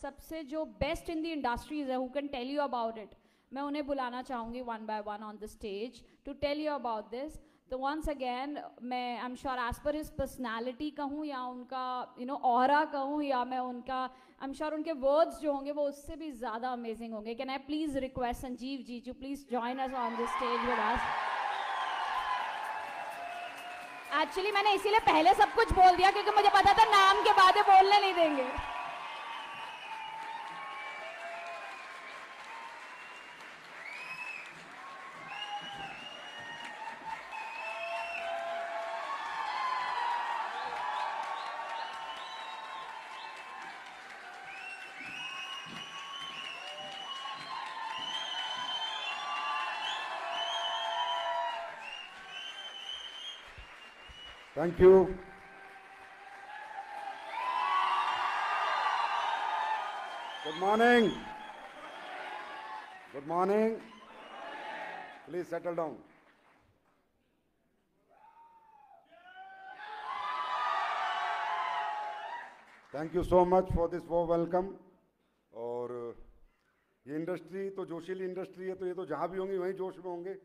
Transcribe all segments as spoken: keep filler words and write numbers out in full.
सबसे जो best in the industries है, who can tell you about it, मैं उन्हें बुलाना चाहूँगी one by one on the stage to tell you about this. तो वंस अगेन मैं I am sure as per his personality कहूँ या उनका यू नो ऑरा कहूँ या मैं उनका आई एम श्योर उनके वर्ड्स जो होंगे वो उससे भी ज़्यादा अमेजिंग होंगे। Can I please request Sanjeev ji to please join us on this stage with us. Actually मैंने इसीलिए पहले सब कुछ बोल दिया क्योंकि मुझे पता था नाम के बाद बोलने नहीं देंगे। Thank you. Good morning. Good morning. Please settle down. Thank you so much for this warm welcome. और ये इंडस्ट्री तो जोशीली इंडस्ट्री है, तो ये तो जहाँ भी होंगी वहीं जोश में होंगे।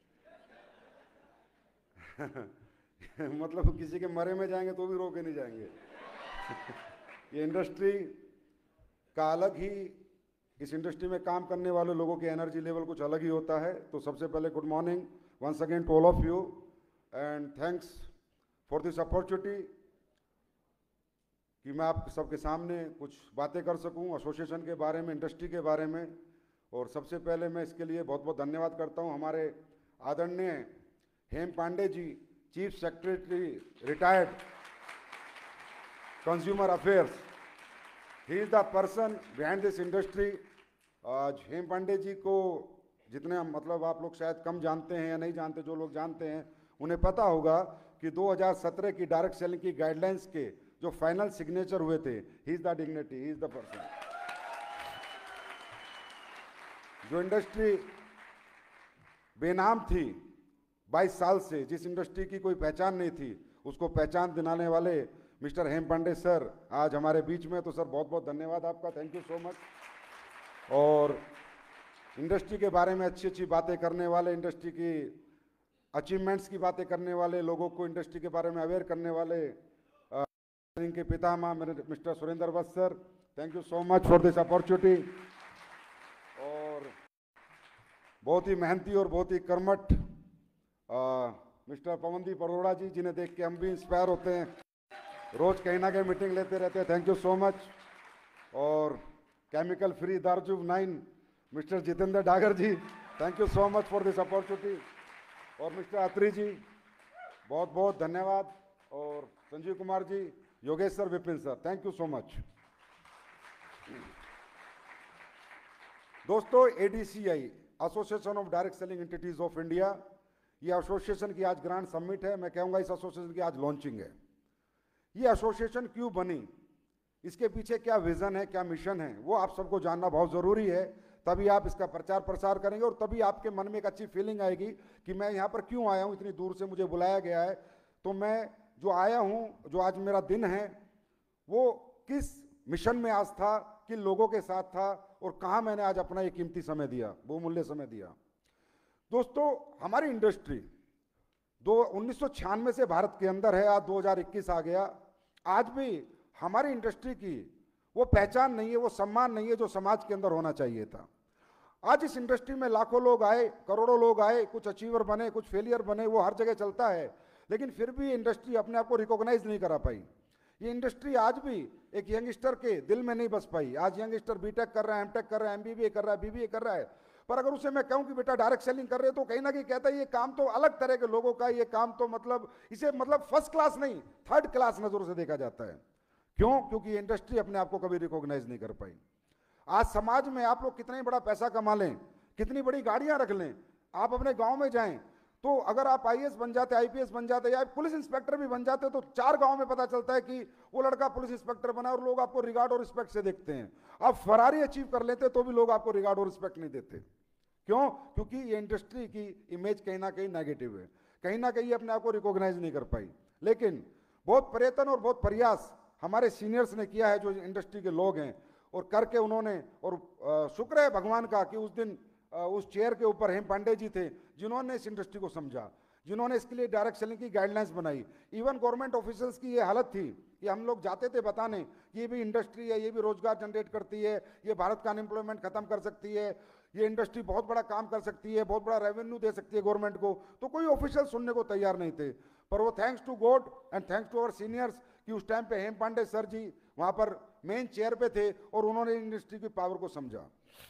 मतलब किसी के मरे में जाएंगे तो भी रोके नहीं जाएंगे। ये इंडस्ट्री का अलग ही, इस इंडस्ट्री में काम करने वाले लोगों के एनर्जी लेवल कुछ अलग ही होता है। तो सबसे पहले good morning once again to all of you and thanks for this opportunity कि मैं आप सबके सामने कुछ बातें कर सकूं एसोसिएशन के बारे में, इंडस्ट्री के बारे में। और सबसे पहले मैं इसके लिए बहुत बहुत धन्यवाद करता हूं हमारे आदरणीय Hem Pande ji, chief secretary retired consumer affairs. He is the person behind this industry. आज हेम पांडे जी को जितने मतलब आप लोग शायद कम जानते हैं या नहीं जानते, जो लोग जानते हैं उन्हें पता होगा कि दो हज़ार सत्रह की डायरेक्ट सेलिंग की गाइडलाइंस के जो फाइनल सिग्नेचर हुए थे, he is the dignity, he is the person. जो इंडस्ट्री बेनाम थी बाईस साल से, जिस इंडस्ट्री की कोई पहचान नहीं थी, उसको पहचान दिलाने वाले मिस्टर हेम पांडे सर आज हमारे बीच में। तो सर बहुत बहुत धन्यवाद आपका, थैंक यू सो मच। और इंडस्ट्री के बारे में अच्छी अच्छी बातें करने वाले, इंडस्ट्री की अचीवमेंट्स की बातें करने वाले, लोगों को इंडस्ट्री के बारे में अवेयर करने वाले इनके पितामह मेरे mister Surendra Vats sir, thank you so much for this opportunity. और बहुत ही मेहनती और बहुत ही कर्मठ मिस्टर पवनदीप अरोड़ा जी, जिन्हें देख के हम भी इंस्पायर होते हैं, रोज कहीं ना कहीं मीटिंग लेते रहते हैं, थैंक यू सो मच। और केमिकल फ्री दार्जुब nine mister Jitendra Dagar ji, thank you so much for this opportunity. और मिस्टर अत्री जी बहुत बहुत धन्यवाद। और Sanjeev Kumar ji, Yogeshwar Vipin sir, thank you so much. दोस्तों, ADCI association of direct selling entities of India, ये एसोसिएशन की आज ग्रांड समिट है। मैं कहूँगा इस एसोसिएशन की आज लॉन्चिंग है। ये एसोसिएशन क्यों बनी, इसके पीछे क्या विजन है, क्या मिशन है, वो आप सबको जानना बहुत ज़रूरी है। तभी आप इसका प्रचार प्रसार करेंगे और तभी आपके मन में एक अच्छी फीलिंग आएगी कि मैं यहाँ पर क्यों आया हूँ, इतनी दूर से मुझे बुलाया गया है, तो मैं जो आया हूँ, जो आज मेरा दिन है, वो किस मिशन में आज था, किन लोगों के साथ था और कहाँ मैंने आज अपना ये कीमती समय दिया, बहुमूल्य समय दिया। दोस्तों, हमारी इंडस्ट्री दो उन्नीस सौ छियानवे से भारत के अंदर है, आज दो हज़ार इक्कीस आ गया। आज भी हमारी इंडस्ट्री की वो पहचान नहीं है, वो सम्मान नहीं है जो समाज के अंदर होना चाहिए था। आज इस इंडस्ट्री में लाखों लोग आए, करोड़ों लोग आए, कुछ अचीवर बने, कुछ फेलियर बने, वो हर जगह चलता है, लेकिन फिर भी इंडस्ट्री अपने आप को रिकॉग्नाइज नहीं करा पाई। ये इंडस्ट्री आज भी एक यंगस्टर के दिल में नहीं बस पाई। आज यंगस्टर बीटेक कर रहा है, एमटेक कर रहा है, एमबीबीए कर रहा है, बीबीए कर रहा है, पर अगर उसे मैं कहूं कि बेटा डायरेक्ट सेलिंग कर रहे हो, तो कहीं ना कहीं कहता है ये काम तो अलग तरह के लोगों का, ये काम तो मतलब इसे मतलब फर्स्ट क्लास नहीं थर्ड क्लास नजरों से देखा जाता है। क्यों? क्योंकि ये इंडस्ट्री अपने आप को कभी रिकॉग्नाइज नहीं कर पाई। आज समाज में आप लोग कितना ही बड़ा पैसा कमा लें, कितनी बड़ी गाड़ियां रख लें, आप अपने गांव में जाएं तो अगर आप आईएएस बन जाते, आईपीएस बन जाते या पुलिस इंस्पेक्टर भी बन जाते, तो चार गांव में पता चलता है कि वो लड़का पुलिस इंस्पेक्टर बना और लोग आपको रिगार्ड और रिस्पेक्ट से देखते हैं। आप फरारी अचीव कर लेते तो भी लोग आपको रिगार्ड और रिस्पेक्ट नहीं देते। क्यों? क्योंकि ये इंडस्ट्री की इमेज कहीं ना कहीं नेगेटिव है, कहीं ना कहीं अपने आप को रिकॉग्नाइज नहीं कर पाई। लेकिन बहुत प्रयत्न और बहुत प्रयास हमारे सीनियर्स ने किया है, जो इंडस्ट्री के लोग हैं, और करके उन्होंने, और आ, शुक्र है भगवान का कि उस दिन आ, उस चेयर के ऊपर हेम पांडे जी थे जिन्होंने इस इंडस्ट्री को समझा, जिन्होंने इसके लिए डायरेक्ट सेलिंग की गाइडलाइंस बनाई। इवन गवर्नमेंट ऑफिसर्स की ये हालत थी कि हम लोग जाते थे बताने कि ये भी इंडस्ट्री है, ये भी रोजगार जनरेट करती है, ये भारत का अनएम्प्लॉयमेंट खत्म कर सकती है, ये इंडस्ट्री बहुत बड़ा काम कर सकती है, बहुत बड़ा रेवेन्यू दे सकती है गवर्नमेंट को, तो कोई ऑफिशियल सुनने को तैयार नहीं थे। पर वो thanks to God and thanks to our seniors कि उस टाइम पे हेम पांडे सर जी वहां पर मेन चेयर पे थे और उन्होंने इंडस्ट्री की पावर को समझा,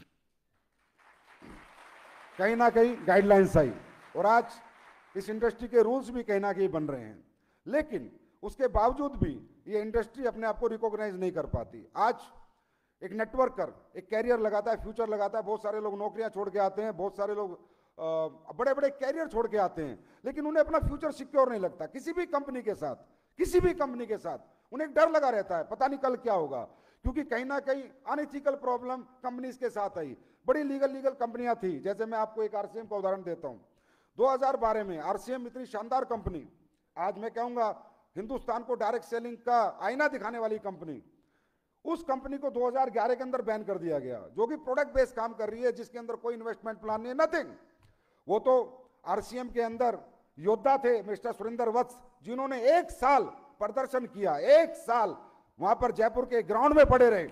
कहीं ना कहीं गाइडलाइंस आई और आज इस इंडस्ट्री के रूल्स भी कहीं ना कहीं बन रहे हैं। लेकिन उसके बावजूद भी ये इंडस्ट्री अपने आप को रिकॉग्नाइज नहीं कर पाती। आज एक नेटवर्कर एक कैरियर लगाता है, फ्यूचर लगाता है, बहुत सारे लोग नौकरियां छोड़ के आते हैं, बहुत सारे लोग बड़े बड़े कैरियर छोड़ के आते हैं, लेकिन उन्हें अपना फ्यूचर सिक्योर नहीं लगता। किसी भी कंपनी के साथ, किसी भी कंपनी के साथ उन्हें एक डर लगा रहता है, पता नहीं कल क्या होगा, क्योंकि कहीं ना कहीं अनइथिकल प्रॉब्लम कंपनीज के साथ आई। बड़ी लीगल लीगल कंपनियां थी, जैसे मैं आपको एक आरसीएम का उदाहरण देता हूं। दो हज़ार बारह में आरसीएम इतनी शानदार कंपनी, आज मैं कहूंगा हिंदुस्तान को डायरेक्ट सेलिंग का आईना दिखाने वाली कंपनी, उस कंपनी को दो हज़ार ग्यारह के अंदर बैन कर दिया गया, जो कि प्रोडक्ट बेस्ड काम कर रही है, जिसके अंदर कोई इन्वेस्टमेंट प्लान नहीं है, नथिंग। वो तो आरसीएम के अंदर योद्धा थे मिस्टर सुरेंद्र वत्स, जिन्होंने एक साल प्रदर्शन किया, एक साल वहां पर जयपुर के ग्राउंड में पड़े रहे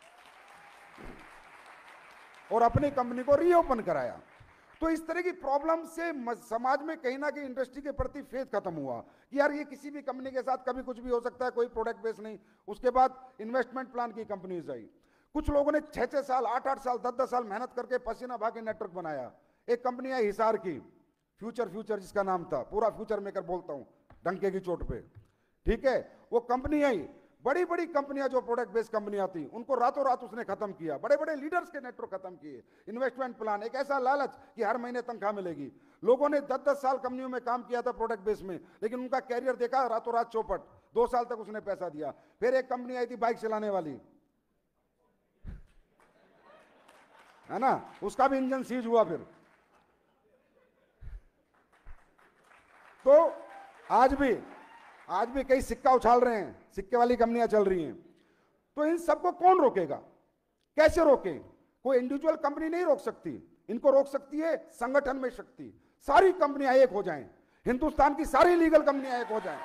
और अपनी कंपनी को रीओपन कराया। तो इस तरह की प्रॉब्लम से समाज में कहीं ना कहीं इंडस्ट्री के प्रति फेथ खत्म हुआ कि यार ये किसी भी कंपनी के साथ कभी कुछ भी हो सकता है, कोई प्रोडक्ट बेस नहीं। उसके बाद इन्वेस्टमेंट प्लान की कंपनीज आई, कुछ लोगों ने छह छह साल आठ आठ साल दस दस साल मेहनत करके पसीना बहा के नेटवर्क बनाया। एक कंपनी आई हिसार की, फ्यूचर फ्यूचर जिसका नाम था, पूरा फ्यूचर मेकर बोलता हूं डंके की चोट पे, ठीक है। वो कंपनी आई, बड़ी बड़ी कंपनियां जो प्रोडक्ट बेस्ड कंपनियां थी उनको रातों रात उसने खत्म किया, बड़े बड़े लीडर्स के नेटवर्क खत्म किए। इन्वेस्टमेंट प्लान, एक ऐसा लालच कि हर महीने तनख्वाह मिलेगी। लोगों ने दस दस साल कंपनियों में काम किया था प्रोडक्ट बेस में, लेकिन उनका कैरियर देखा रातों रात चौपट, दो साल तक उसने पैसा दिया। फिर एक कंपनी आई थी बाइक चलाने वाली, है ना, उसका भी इंजन सीज हुआ। फिर तो आज भी आज भी कई सिक्का उछाल रहे हैं, सिक्के वाली कंपनियां चल रही हैं। तो इन सबको कौन रोकेगा, कैसे रोके? कोई इंडिविजुअल कंपनी नहीं रोक सकती, इनको रोक सकती है संगठन में शक्ति। सारी कंपनियां एक हो जाएं, हिंदुस्तान की सारी लीगल कंपनियां एक हो जाएं,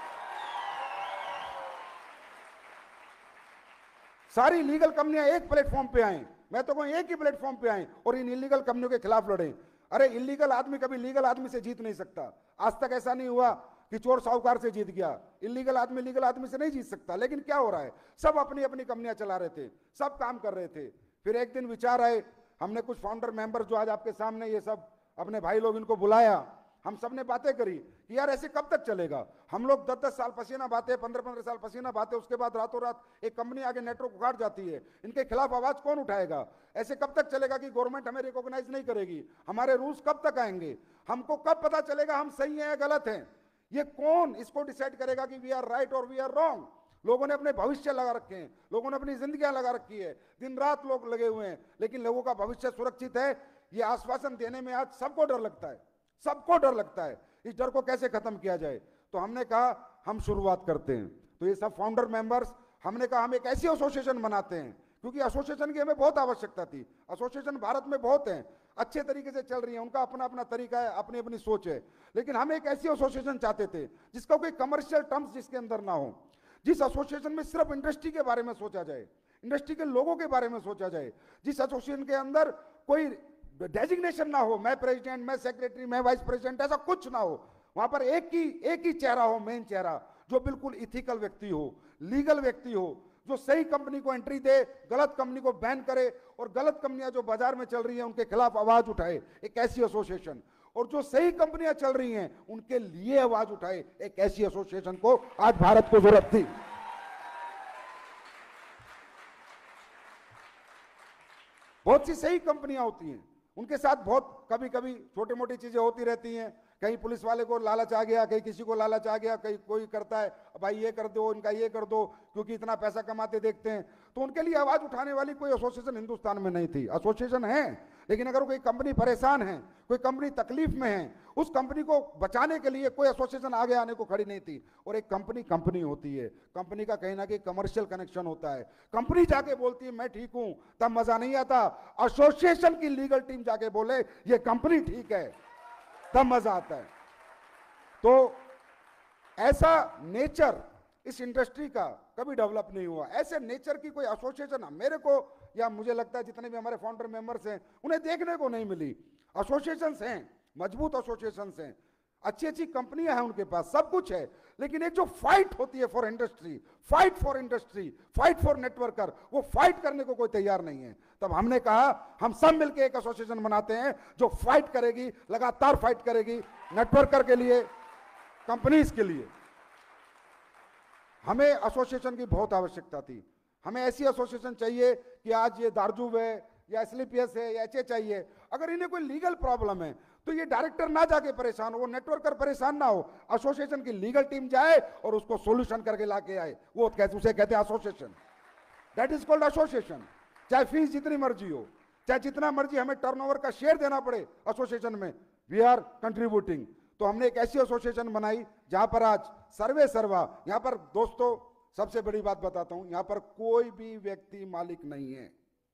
सारी लीगल कंपनियां एक प्लेटफॉर्म पे आए, मैं तो कहूं एक ही प्लेटफॉर्म पे आए और इन इलीगल कंपनियों के खिलाफ लड़े। अरे इलीगल आदमी कभी लीगल आदमी से जीत नहीं सकता। आज तक ऐसा नहीं हुआ कि चोर साहूकार से जीत गया, इलीगल आदमी लीगल आदमी से नहीं जीत सकता। लेकिन क्या हो रहा है, सब अपनी अपनी कंपनियां चला रहे थे, सब काम कर रहे थे। फिर एक दिन विचार आए, हमने कुछ फाउंडर मेंबर जो आज आपके सामने ये सब अपने भाई लोग, इनको बुलाया, हम सब ने बातें करी कि यार ऐसे कब तक चलेगा। हम लोग दस दस साल पसीना बहाते, पंद्रह पंद्रह साल पसीना बहाते, उसके बाद रातों रात एक कंपनी आगे नेटवर्क उखाड़ जाती है, इनके खिलाफ आवाज कौन उठाएगा? ऐसे कब तक चलेगा कि गवर्नमेंट हमें रिकॉग्नाइज नहीं करेगी? हमारे रूल्स कब तक आएंगे? हमको कब पता चलेगा हम सही हैं या गलत हैं? ये कौन इसको डिसाइड करेगा कि वी आर राइट और वी आर रॉन्ग? लोगों ने अपने भविष्य लगा रखे हैं, लोगों ने अपनी जिंदगियां लगा रखी है, दिन रात लोग लगे हुए हैं, लेकिन लोगों का भविष्य सुरक्षित है, ये आश्वासन देने में आज सबको डर लगता है, सबको डर लगता है। इस डर को कैसे खत्म किया जाए? तो हमने कहा हम शुरुआत करते हैं। तो ये सब फाउंडर मेंबर्स, हमने कहा हम एक ऐसी एसोसिएशन बनाते हैं, क्योंकि एसोसिएशन की हमें बहुत आवश्यकता थी। एसोसिएशन भारत में बहुत हैं, अच्छे तरीके से चल रही है, उनका अपना अपना तरीका है, अपनी अपनी सोच है, लेकिन हम एक ऐसी एसोसिएशन चाहते थे जिसका कोई कमर्शियल टर्म्स जिसके अंदर ना हो, जिस एसोसिएशन में सिर्फ इंडस्ट्री के बारे में सोचा जाए, इंडस्ट्री के लोगों के बारे में सोचा जाए, जिस एसोसिएशन के अंदर कोई डेजिग्नेशन ना हो, मैं प्रेसिडेंट, मैं सेक्रेटरी, मैं वाइस प्रेसिडेंट, ऐसा कुछ ना हो। वहां पर एक ही एक ही चेहरा हो, मेन चेहरा, जो बिल्कुल इथिकल व्यक्ति हो, लीगल व्यक्ति हो, जो सही कंपनी को एंट्री दे, गलत कंपनी को बैन करे और गलत कंपनियां जो बाजार में चल रही हैं उनके खिलाफ आवाज उठाए, एक ऐसी एसोसिएशन। और जो सही कंपनियां चल रही हैं उनके लिए आवाज उठाए, एक ऐसी एसोसिएशन को आज भारत को जरूरत थी। बहुत सी सही कंपनियां होती हैं, उनके साथ बहुत कभी कभी छोटी मोटी चीजें होती रहती हैं, कहीं पुलिस वाले को लालच आ गया, कहीं किसी को लालच आ गया, कहीं कोई करता है भाई ये कर दो, इनका ये कर दो, क्योंकि इतना पैसा कमाते देखते हैं, तो उनके लिए आवाज उठाने वाली कोई एसोसिएशन हिंदुस्तान में नहीं थी। एसोसिएशन है, लेकिन अगर कोई कंपनी परेशान है, कोई कंपनी तकलीफ में है, उस कंपनी को बचाने के लिए कोई एसोसिएशन आगे आने को खड़ी नहीं थी। और एक कंपनी कंपनी होती है, कंपनी का कहीं ना कहीं कमर्शियल कनेक्शन होता है। कंपनी जाके बोलती है मैं ठीक हूं, तब मजा नहीं आता। एसोसिएशन की लीगल टीम जाके बोले ये कंपनी ठीक है, तब मजा आता है। तो ऐसा नेचर इस इंडस्ट्री का कभी डेवलप नहीं हुआ। ऐसे नेचर की कोई एसोसिएशन मेरे को या मुझे लगता है जितने भी हमारे फाउंडर मेंबर्स हैं उन्हें देखने को नहीं मिली। एसोसिएशंस हैं, मजबूत एसोसिएशंस हैं, अच्छी अच्छी कंपनियां हैं उनके पास, सब कुछ है, लेकिन एक जो फाइट होती है for industry, fight for industry, fight for networker, वो फाइट करने को कोई तैयार नहीं है। तब हमने कहा हम सब मिलकर एक एसोसिएशन बनाते हैं जो फाइट करेगी, लगातार फाइट करेगी नेटवर्कर के लिए, कंपनीज के लिए। हमें एसोसिएशन की बहुत आवश्यकता थी। हमें ऐसी एसोसिएशन चाहिए कि आज ये दारजूब है या एसलीपीएस है या एचएचआई है, अगर इन्हें कोई लीगल प्रॉब्लम है तो ये डायरेक्टर ना जाके परेशान हो, वो नेटवर्कर परेशान ना हो, एसोसिएशन की लीगल टीम जाए और उसको सॉल्यूशन करके लाके आए। वो कहते उसे कहते हैं association, that is called association. चाहे फीस जितनी मर्जी हो, चाहे जितना मर्जी हमें टर्नओवर का शेयर देना पड़े एसोसिएशन में, वी आर कंट्रीब्यूटिंग। तो हमने एक ऐसी एसोसिएशन बनाई जहां पर आज सर्वे सर्वा, यहां पर दोस्तों सबसे बड़ी बात बताता हूं, यहां पर कोई भी व्यक्ति मालिक नहीं है।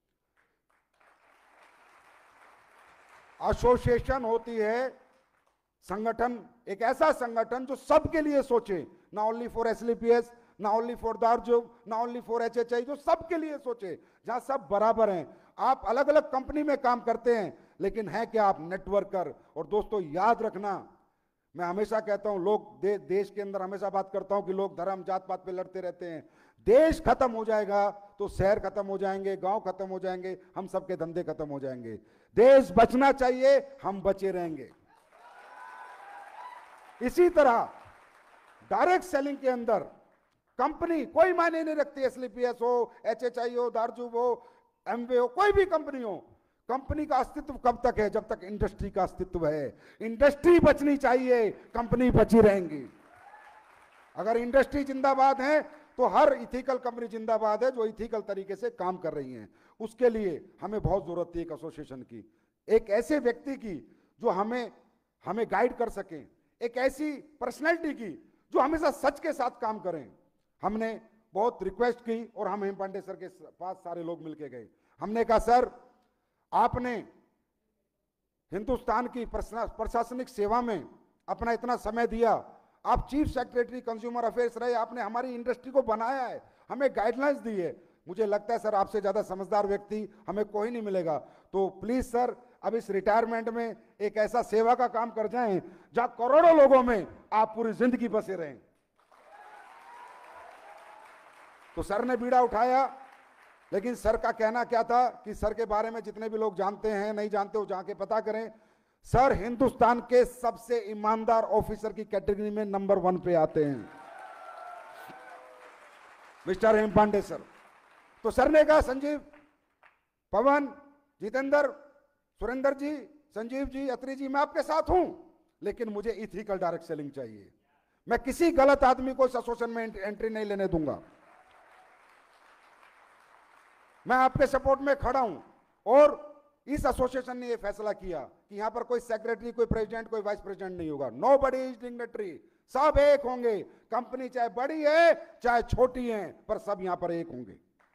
एसोसिएशन होती है संगठन, एक ऐसा संगठन जो सबके लिए सोचे, ना ओनली फॉर एसलीपीएस, ना ओनली फॉर दारजूब, ना ओनली फॉर एचएचआई, जो सबके लिए सोचे, जहां सब बराबर हैं। आप अलग अलग कंपनी में काम करते हैं, लेकिन है क्या आप नेटवर्कर। और दोस्तों याद रखना, मैं हमेशा कहता हूं, लोग दे, देश के अंदर हमेशा बात करता हूं कि लोग धर्म जात पात पे लड़ते रहते हैं। देश खत्म हो जाएगा तो शहर खत्म हो जाएंगे, गांव खत्म हो जाएंगे, हम सबके धंधे खत्म हो जाएंगे। देश बचना चाहिए, हम बचे रहेंगे। इसी तरह डायरेक्ट सेलिंग के अंदर कंपनी कोई मायने नहीं रखती, एसलीपीएस हो, एचएचआई हो, दारजूब हो, एमवे हो, कोई भी कंपनी हो। कंपनी का अस्तित्व कब तक है? जब तक इंडस्ट्री का अस्तित्व है। इंडस्ट्री बचनी चाहिए, कंपनी बची रहेंगी। अगर इंडस्ट्री जिंदाबाद है तो हर इथिकल कंपनी जिंदाबाद है जो इथिकल तरीके से काम कर रही हैं। उसके लिए हमें बहुत जरूरत थी एक एसोसिएशन की, एक ऐसे व्यक्ति की जो हमें हमें गाइड कर सके, एक ऐसी पर्सनैलिटी की जो हमेशा सच के साथ काम करें। हमने बहुत रिक्वेस्ट की और हम हेम पांडे सर के पास सारे लोग मिलके गए। हमने कहा सर, आपने हिंदुस्तान की प्रशासनिक सेवा में अपना इतना समय दिया, आप चीफ सेक्रेटरी कंज्यूमर अफेयर्स रहे, आपने हमारी इंडस्ट्री को बनाया है, हमें गाइडलाइंस दी है। मुझे लगता है सर आपसे ज्यादा समझदार व्यक्ति हमें कोई नहीं मिलेगा, तो प्लीज सर अब इस रिटायरमेंट में एक ऐसा सेवा का काम कर जाएं जहां करोड़ों लोगों में आप पूरी जिंदगी बसे रहें। तो सर ने बीड़ा उठाया, लेकिन सर का कहना क्या था कि सर के बारे में जितने भी लोग जानते हैं नहीं जानते हो जाके पता करें। सर हिंदुस्तान के सबसे ईमानदार ऑफिसर की कैटेगरी में नंबर वन पे आते हैं, मिस्टर हेम पांडे सर। तो सर ने कहा संजीव, पवन, जितेंद्र, सुरेंद्र जी, संजीव जी, अत्री जी, मैं आपके साथ हूं, लेकिन मुझे इथिकल डायरेक्ट सेलिंग चाहिए। मैं किसी गलत आदमी को इस एसोसिएशन में एंट्री नहीं लेने दूंगा। मैं आपके सपोर्ट में खड़ा हूं। और इस एसोसिएशन ने यह फैसला किया कि यहां पर कोई सेक्रेटरी, कोई प्रेसिडेंट, कोई वाइस प्रेसिडेंट नहीं होगा। नोबडी इज डिग्नेटरी, सब एक होंगे। कंपनी चाहे बड़ी है चाहे छोटी है, पर सब यहां पर एक होंगे।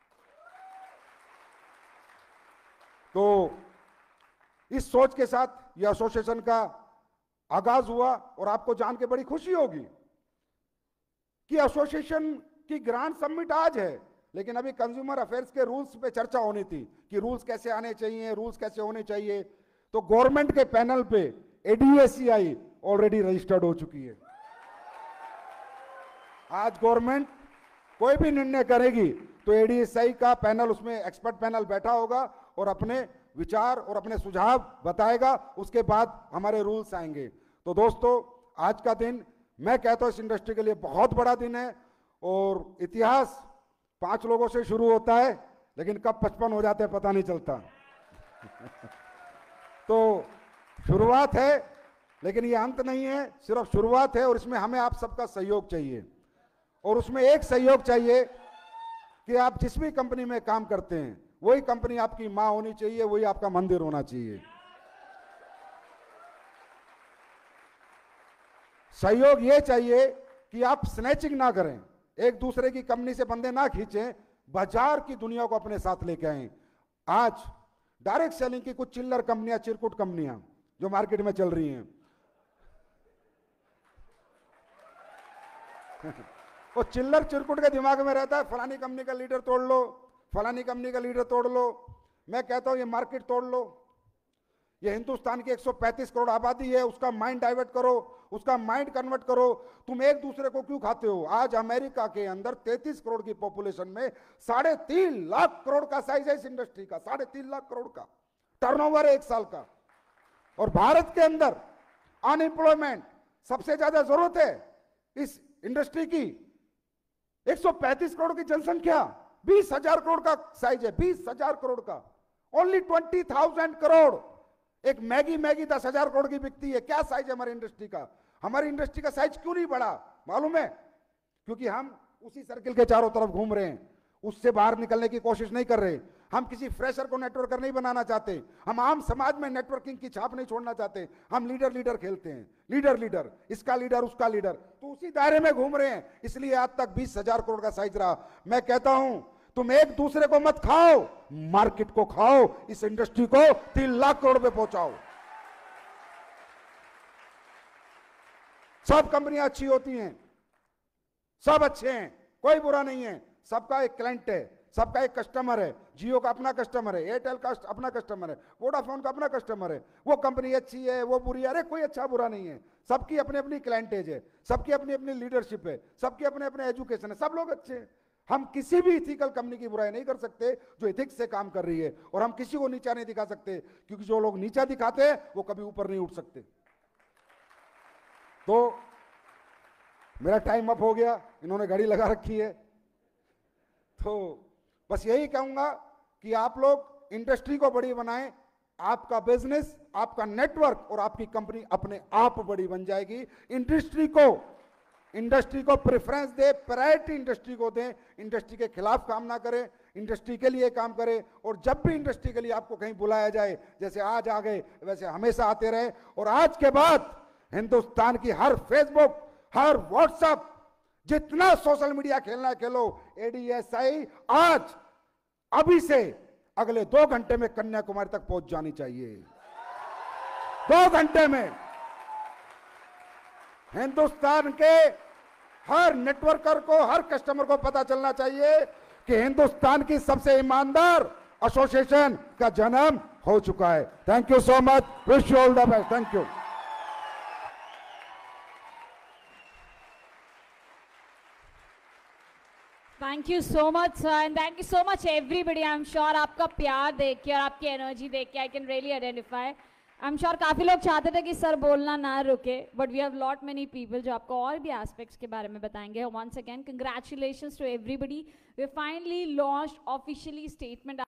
तो इस सोच के साथ यह एसोसिएशन का आगाज हुआ। और आपको जान के बड़ी खुशी होगी कि एसोसिएशन की ग्रांट सबमिट आज है, लेकिन अभी कंज्यूमर अफेयर्स के रूल्स पे चर्चा होनी थी कि रूल्स कैसे आने चाहिए, रूल्स कैसे होने चाहिए। तो गवर्नमेंट के पैनल पे एडीएससीआई ऑलरेडी रजिस्टर्ड हो चुकी है। आज गवर्नमेंट कोई भी निर्णय करेगी तो एडीएससीआई का पैनल, उसमें एक्सपर्ट पैनल बैठा होगा और अपने विचार और अपने सुझाव बताएगा। उसके बाद हमारे रूल्स आएंगे। तो दोस्तों, आज का दिन मैं कहता हूं इस इंडस्ट्री के लिए बहुत बड़ा दिन है। और इतिहास पांच लोगों से शुरू होता है, लेकिन कब पचपन हो जाते हैं पता नहीं चलता। तो शुरुआत है, लेकिन ये अंत नहीं है, सिर्फ शुरुआत है। और इसमें हमें आप सबका सहयोग चाहिए। और उसमें एक सहयोग चाहिए कि आप जिस भी कंपनी में काम करते हैं वही कंपनी आपकी मां होनी चाहिए, वही आपका मंदिर होना चाहिए। सहयोग ये चाहिए कि आप स्नैचिंग ना करें, एक दूसरे की कंपनी से बंदे ना खींचें, बाजार की दुनिया को अपने साथ लेके आए। आज डायरेक्ट सेलिंग की कुछ चिल्लर कंपनियां, चिरकुट कंपनियां जो मार्केट में चल रही हैं, वो चिल्लर चिरकुट के दिमाग में रहता है फलानी कंपनी का लीडर तोड़ लो, फलानी कंपनी का लीडर तोड़ लो। मैं कहता हूं ये मार्केट तोड़ लो। ये हिंदुस्तान की एक सौ पैंतीस करोड़ आबादी है, उसका माइंड डाइवर्ट करो, उसका माइंड कन्वर्ट करो। तुम एक दूसरे को क्यों खाते हो? आज अमेरिका के अंदर तैंतीस करोड़ की पॉपुलेशन में साढ़े तीन लाख करोड़ का साइज है इस इंडस्ट्री का, साढ़े तीन लाख करोड़ का टर्नओवर है एक साल का। और भारत के अंदर अनएम्प्लॉयमेंट सबसे ज्यादा जरूरत है इस इंडस्ट्री की। एक सौ पैंतीस करोड़ की जनसंख्या, बीस हजार करोड़ का साइज है, बीस हजार करोड़ का। Only twenty thousand crore. एक मैगी मैगी दस हजार करोड़ की बिकती है। क्या साइज है हमारी इंडस्ट्री का? हमारी इंडस्ट्री का साइज क्यों नहीं बढ़ा मालूम है? क्योंकि हम उसी सर्किल के चारों तरफ घूम रहे हैं, उससे बाहर निकलने की कोशिश नहीं कर रहे। हम किसी फ्रेशर को नेटवर्कर नहीं बनाना चाहते, हम आम समाज में नेटवर्किंग की छाप नहीं छोड़ना चाहते। हम लीडर लीडर खेलते हैं, लीडर लीडर, इसका लीडर उसका लीडर, तो उसी दायरे में घूम रहे हैं। इसलिए आज तक बीस हजार करोड़ का साइज रहा। मैं कहता हूं तुम एक दूसरे को मत खाओ, मार्केट को खाओ, इस इंडस्ट्री को तीन लाख करोड़ पे पहुंचाओ। सब कंपनियां अच्छी होती हैं, सब अच्छे हैं, कोई बुरा नहीं है। सबका एक क्लाइंट है, सबका एक कस्टमर है। जियो का अपना कस्टमर है, एयरटेल का अपना कस्टमर है, वोडाफोन का अपना कस्टमर है। वो कंपनी अच्छी है, वो बुरी है, अरे कोई अच्छा बुरा नहीं है। सबकी अपनी अपनी क्लाइंटेज है, सबकी अपनी अपनी लीडरशिप है, सबकी अपने अपने एजुकेशन है, सब लोग अच्छे हैं। हम किसी भी इथिकल कंपनी की बुराई नहीं कर सकते जो इथिक्स से काम कर रही है, और हम किसी को नीचा नहीं दिखा सकते, क्योंकि जो लोग नीचा दिखाते हैं वो कभी ऊपर नहीं उठ सकते। तो मेरा टाइम अप हो गया, इन्होंने घड़ी लगा रखी है। तो बस यही कहूंगा कि आप लोग इंडस्ट्री को बड़ी बनाएं, आपका बिजनेस, आपका नेटवर्क और आपकी कंपनी अपने आप बड़ी बन जाएगी। इंडस्ट्री को इंडस्ट्री को प्रेफरेंस दे, प्रायोरिटी इंडस्ट्री को दें, इंडस्ट्री के खिलाफ काम ना करें, इंडस्ट्री के लिए काम करें। और जब भी इंडस्ट्री के लिए आपको कहीं बुलाया जाए, जैसे आज आ गए वैसे हमेशा आते रहे। और आज के बाद हिंदुस्तान की हर फेसबुक, हर व्हाट्सएप, जितना सोशल मीडिया खेलना है खेलो। एडीएसआई आज अभी से अगले दो घंटे में कन्याकुमारी तक पहुंच जानी चाहिए। दो घंटे में हिंदुस्तान के हर नेटवर्कर को, हर कस्टमर को पता चलना चाहिए कि हिंदुस्तान की सबसे ईमानदार एसोसिएशन का जन्म हो चुका है। Thank you so much, wish you all the best. Thank you. Thank you so much sir, and thank you so much everybody. I am sure आपका प्यार देख के और आपकी एनर्जी देख के I can really identify. I am sure काफी लोग चाहते थे कि सर बोलना ना रुके, but we have lot many people जो आपको और भी एस्पेक्ट्स के बारे में बताएंगे। Once again congratulations to everybody. We finally launched officially statement